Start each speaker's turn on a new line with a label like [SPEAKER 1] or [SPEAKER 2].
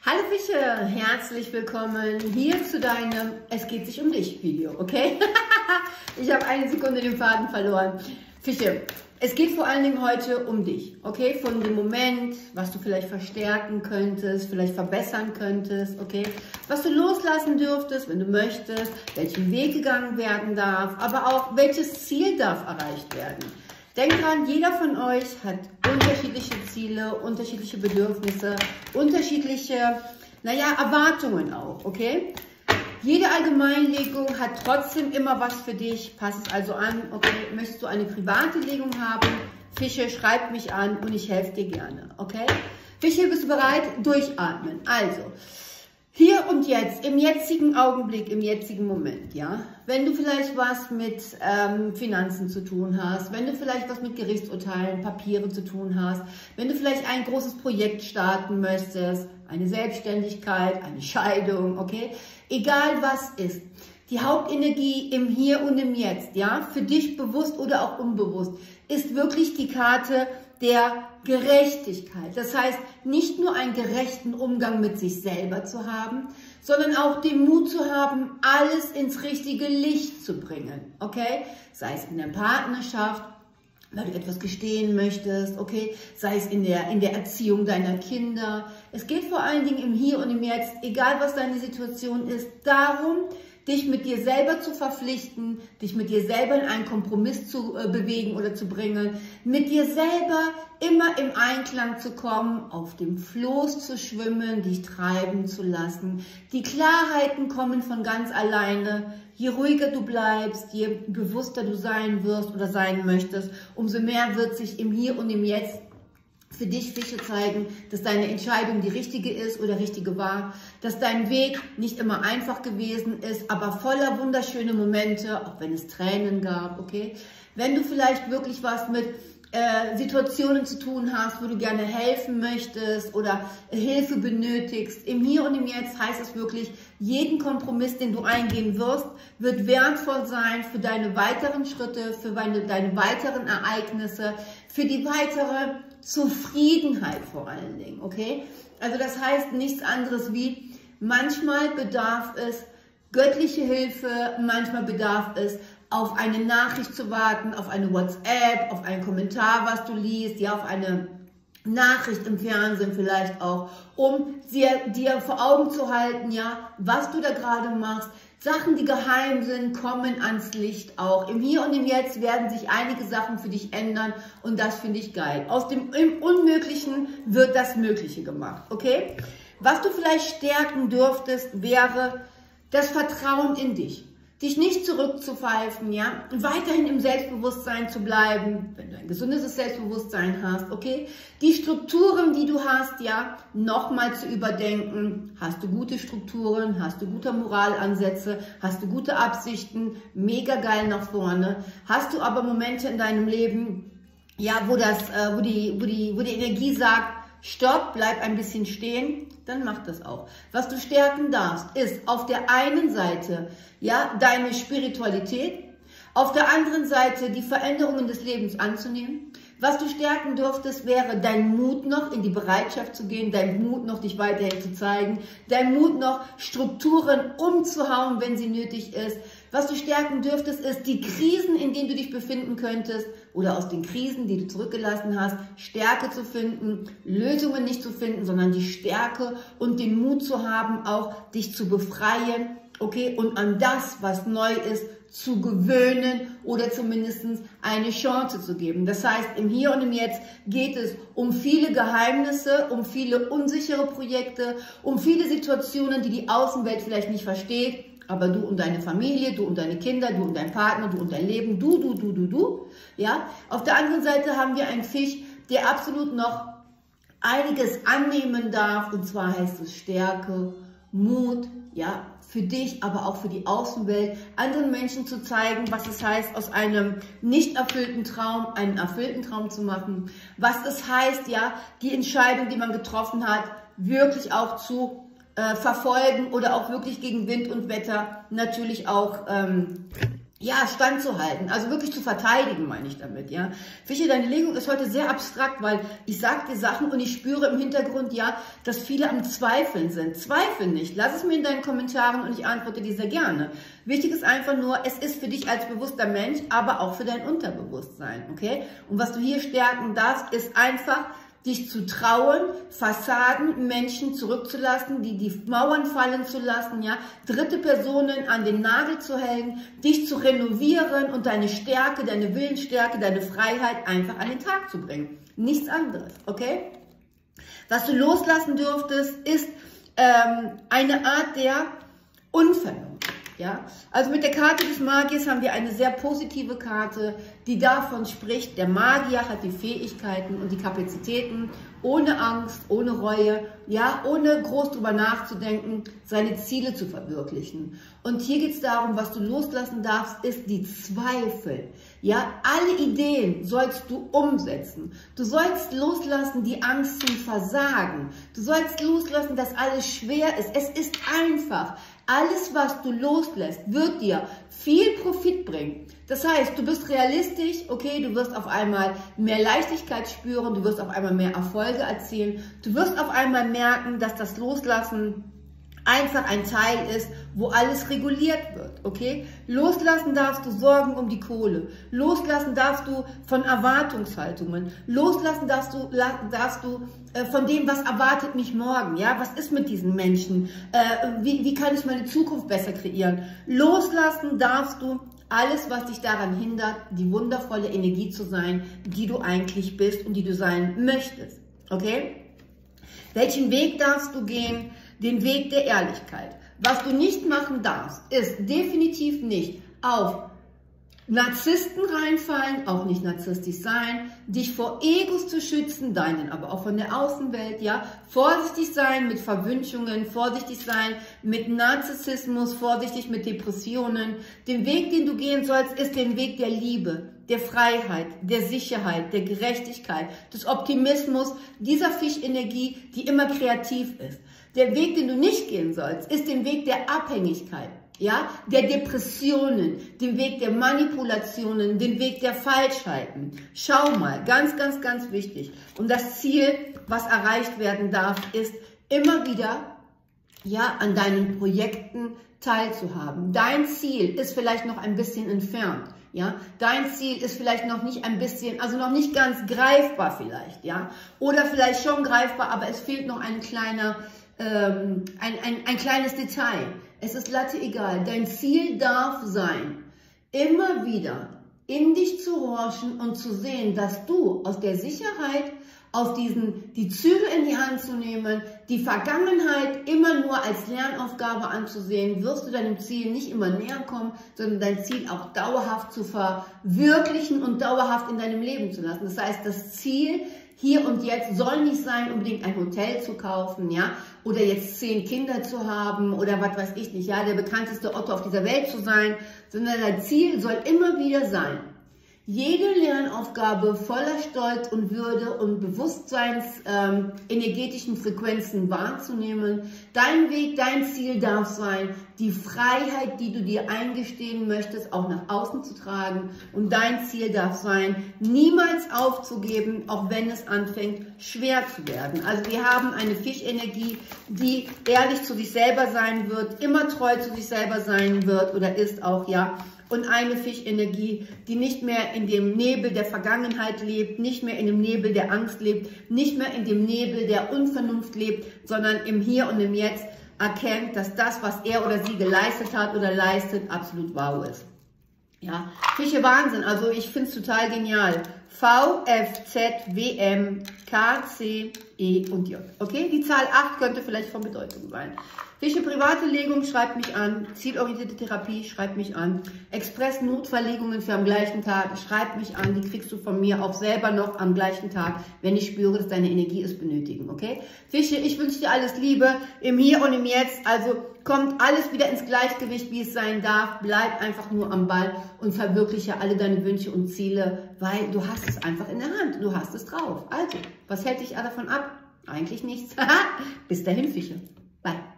[SPEAKER 1] Hallo Fische, herzlich willkommen hier zu deinem Es geht sich um dich Video, okay? Ich habe eine Sekunde den Faden verloren. Fische, es geht vor allen Dingen heute um dich, okay? Von dem Moment, was du vielleicht verstärken könntest, vielleicht verbessern könntest, okay? Was du loslassen dürftest, wenn du möchtest, welchen Weg gegangen werden darf, aber auch welches Ziel darf erreicht werden. Denk dran, jeder von euch hat unterschiedliche Ziele, unterschiedliche Bedürfnisse, unterschiedliche, Erwartungen auch, okay? Jede Allgemeinlegung hat trotzdem immer was für dich. Pass es also an, okay? Möchtest du eine private Legung haben? Fische, schreib mich an und ich helfe dir gerne, okay? Fische, bist du bereit? Durchatmen. Also, hier und jetzt, im jetzigen Augenblick, im jetzigen Moment, ja, wenn du vielleicht was mit Finanzen zu tun hast, wenn du vielleicht was mit Gerichtsurteilen, Papieren zu tun hast, wenn du vielleicht ein großes Projekt starten möchtest, eine Selbstständigkeit, eine Scheidung, okay, egal was ist, die Hauptenergie im Hier und im Jetzt, ja, für dich bewusst oder auch unbewusst, ist wirklich die Karte der Gerechtigkeit. Das heißt, nicht nur einen gerechten Umgang mit sich selber zu haben, sondern auch den Mut zu haben, alles ins richtige Licht zu bringen, okay? Sei es in der Partnerschaft, weil du etwas gestehen möchtest, okay? Sei es in der Erziehung deiner Kinder. Es geht vor allen Dingen im Hier und im Jetzt, egal was deine Situation ist, darum, dich mit dir selber zu verpflichten, dich mit dir selber in einen Kompromiss zu bewegen oder zu bringen, mit dir selber immer im Einklang zu kommen, auf dem Floß zu schwimmen, dich treiben zu lassen. Die Klarheiten kommen von ganz alleine. Je ruhiger du bleibst, je bewusster du sein wirst oder sein möchtest, umso mehr wird sich im Hier und im Jetzt für dich, Fische, zeigen, dass deine Entscheidung die richtige ist oder richtige war, dass dein Weg nicht immer einfach gewesen ist, aber voller wunderschöne Momente, auch wenn es Tränen gab, okay? Wenn du vielleicht wirklich was mit Situationen zu tun hast, wo du gerne helfen möchtest oder Hilfe benötigst, im Hier und im Jetzt heißt es wirklich, jeden Kompromiss, den du eingehen wirst, wird wertvoll sein für deine weiteren Schritte, für deine weiteren Ereignisse, für die weitere Zufriedenheit vor allen Dingen, okay? Also das heißt nichts anderes wie, manchmal bedarf es göttliche Hilfe, manchmal bedarf es auf eine Nachricht zu warten, auf eine WhatsApp, auf einen Kommentar, was du liest, ja, auf eine Nachricht im Fernsehen vielleicht auch, um dir vor Augen zu halten, ja, was du da gerade machst. Sachen, die geheim sind, kommen ans Licht auch. Im Hier und im Jetzt werden sich einige Sachen für dich ändern und das finde ich geil. Aus dem Unmöglichen wird das Mögliche gemacht, okay? Was du vielleicht stärken dürftest, wäre das Vertrauen in dich. Dich nicht zurückzupfeifen, ja, weiterhin im Selbstbewusstsein zu bleiben, wenn du ein gesundes Selbstbewusstsein hast, okay, die Strukturen, die du hast, ja, nochmal zu überdenken. Hast du gute Strukturen, hast du gute Moralansätze, hast du gute Absichten, mega geil nach vorne, hast du aber Momente in deinem Leben, ja, wo die Energie sagt, stopp, bleib ein bisschen stehen, dann mach das auch. Was du stärken darfst, ist auf der einen Seite, ja, deine Spiritualität, auf der anderen Seite die Veränderungen des Lebens anzunehmen. Was du stärken dürftest, wäre dein Mut noch, in die Bereitschaft zu gehen, dein Mut noch, dich weiterhin zu zeigen, dein Mut noch, Strukturen umzuhauen, wenn sie nötig ist. Was du stärken dürftest, ist die Krisen, in denen du dich befinden könntest oder aus den Krisen, die du zurückgelassen hast, Stärke zu finden, Lösungen nicht zu finden, sondern die Stärke und den Mut zu haben, auch dich zu befreien, okay, und an das, was neu ist, zu gewöhnen oder zumindest eine Chance zu geben. Das heißt, im Hier und im Jetzt geht es um viele Geheimnisse, um viele unsichere Projekte, um viele Situationen, die die Außenwelt vielleicht nicht versteht, aber du und deine Familie, du und deine Kinder, du und dein Partner, du und dein Leben, du, ja. Auf der anderen Seite haben wir einen Fisch, der absolut noch einiges annehmen darf, und zwar heißt es Stärke, Mut, ja, für dich, aber auch für die Außenwelt, anderen Menschen zu zeigen, was es heißt, aus einem nicht erfüllten Traum einen erfüllten Traum zu machen, was es heißt, ja, die Entscheidung, die man getroffen hat, wirklich auch zu verfolgen oder auch wirklich gegen Wind und Wetter natürlich auch ja, standzuhalten, also wirklich zu verteidigen, meine ich damit, ja. Fische, deine Legung ist heute sehr abstrakt, weil ich sage dir Sachen und ich spüre im Hintergrund, ja, dass viele am Zweifeln sind. Zweifel nicht, lass es mir in deinen Kommentaren und ich antworte dir sehr gerne. Wichtig ist einfach nur, es ist für dich als bewusster Mensch, aber auch für dein Unterbewusstsein, okay? Und was du hier stärken darfst, ist einfach, dich zu trauen, Fassaden, Menschen zurückzulassen, die Mauern fallen zu lassen, ja, dritte Personen an den Nagel zu hängen, dich zu renovieren und deine Stärke, deine Willensstärke, deine Freiheit einfach an den Tag zu bringen. Nichts anderes, okay? Was du loslassen dürftest, ist eine Art der Unvernunft. Ja, also mit der Karte des Magiers haben wir eine sehr positive Karte, die davon spricht, der Magier hat die Fähigkeiten und die Kapazitäten, ohne Angst, ohne Reue, ja, ohne groß drüber nachzudenken, seine Ziele zu verwirklichen. Und hier geht es darum, was du loslassen darfst, ist die Zweifel. Ja, alle Ideen sollst du umsetzen. Du sollst loslassen die Angst zum Versagen. Du sollst loslassen, dass alles schwer ist. Es ist einfach. Alles, was du loslässt, wird dir viel Profit bringen. Das heißt, du bist realistisch, okay, du wirst auf einmal mehr Leichtigkeit spüren, du wirst auf einmal mehr Erfolge erzielen, du wirst auf einmal merken, dass das Loslassen einfach ein Teil ist, wo alles reguliert wird, okay? Loslassen darfst du Sorgen um die Kohle, loslassen darfst du von Erwartungshaltungen, loslassen darfst du von dem, was erwartet mich morgen, ja? Was ist mit diesen Menschen? Wie kann ich meine Zukunft besser kreieren? Loslassen darfst du alles, was dich daran hindert, die wundervolle Energie zu sein, die du eigentlich bist und die du sein möchtest, okay? Welchen Weg darfst du gehen? Den Weg der Ehrlichkeit. Was du nicht machen darfst, ist definitiv nicht auf Narzissten reinfallen, auch nicht narzisstisch sein, dich vor Egos zu schützen, deinen, aber auch von der Außenwelt, ja, vorsichtig sein mit Verwünschungen, vorsichtig sein mit Narzissmus, vorsichtig mit Depressionen. Den Weg, den du gehen sollst, ist den Weg der Liebe, der Freiheit, der Sicherheit, der Gerechtigkeit, des Optimismus, dieser Fischenergie, die immer kreativ ist. Der Weg, den du nicht gehen sollst, ist den Weg der Abhängigkeit, ja, der Depressionen, den Weg der Manipulationen, den Weg der Falschheiten. Schau mal, ganz, ganz, ganz wichtig. Und das Ziel, was erreicht werden darf, ist immer wieder, ja, an deinen Projekten teilzuhaben. Dein Ziel ist vielleicht noch ein bisschen entfernt. Ja, dein Ziel ist vielleicht noch nicht ein bisschen, also noch nicht ganz greifbar vielleicht, ja, oder vielleicht schon greifbar, aber es fehlt noch ein kleines Detail. Es ist Latte egal. Dein Ziel darf sein, immer wieder in dich zu horchen und zu sehen, dass du aus der Sicherheit, die Zügel in die Hand zu nehmen, die Vergangenheit immer nur als Lernaufgabe anzusehen, wirst du deinem Ziel nicht immer näher kommen, sondern dein Ziel auch dauerhaft zu verwirklichen und dauerhaft in deinem Leben zu lassen. Das heißt, das Ziel hier und jetzt soll nicht sein, unbedingt ein Hotel zu kaufen, ja, oder jetzt 10 Kinder zu haben oder was weiß ich nicht, ja, der bekannteste Otto auf dieser Welt zu sein, sondern dein Ziel soll immer wieder sein, jede Lernaufgabe voller Stolz und Würde und bewusstseinsenergetischen Frequenzen wahrzunehmen. Dein Weg, dein Ziel darf sein, die Freiheit, die du dir eingestehen möchtest, auch nach außen zu tragen. Und dein Ziel darf sein, niemals aufzugeben, auch wenn es anfängt, schwer zu werden. Also wir haben eine Fischenergie, die ehrlich zu sich selber sein wird, immer treu zu sich selber sein wird oder ist auch, ja. Und eine Fischenergie, die nicht mehr in dem Nebel der Vergangenheit lebt, nicht mehr in dem Nebel der Angst lebt, nicht mehr in dem Nebel der Unvernunft lebt, sondern im Hier und im Jetzt erkennt, dass das, was er oder sie geleistet hat oder leistet, absolut wow ist. Ja, Fische Wahnsinn, also ich finde es total genial. V, F, Z, W, M, K, C, E und J. Okay, die Zahl 8 könnte vielleicht von Bedeutung sein. Fische private Legung, schreibt mich an. Zielorientierte Therapie, schreibt mich an. Express-Notverlegungen für am gleichen Tag, schreibt mich an. Die kriegst du von mir auch selber noch am gleichen Tag, wenn ich spüre, dass deine Energie es benötigen. Okay? Fische, ich wünsche dir alles Liebe im Hier und im Jetzt. Also kommt alles wieder ins Gleichgewicht, wie es sein darf. Bleib einfach nur am Ball und verwirkliche alle deine Wünsche und Ziele, weil du hast es einfach in der Hand. Du hast es drauf. Also, was hält dich davon ab? Eigentlich nichts. Bis dahin, Fische. Bye.